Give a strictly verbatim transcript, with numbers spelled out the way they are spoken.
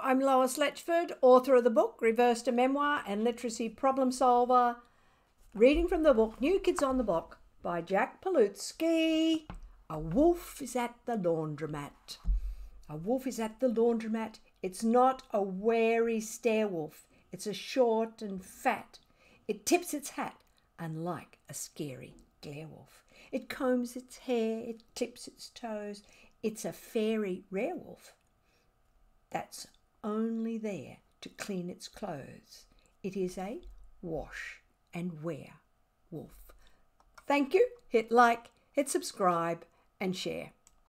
I'm Lois Letchford, author of the book Reversed a Memoir and Literacy Problem Solver. Reading from the book New Kids on the Block by Jack Palutsky. A wolf is at the laundromat. A wolf is at the laundromat. It's not a wary stare wolf. It's a short and fat. It tips its hat, unlike a scary glare wolf. It combs its hair. It clips its toes. It's a fairy werewolf that's only there to clean its clothes. It is a wash and wear wolf. Thank you. Hit like, hit subscribe, and share.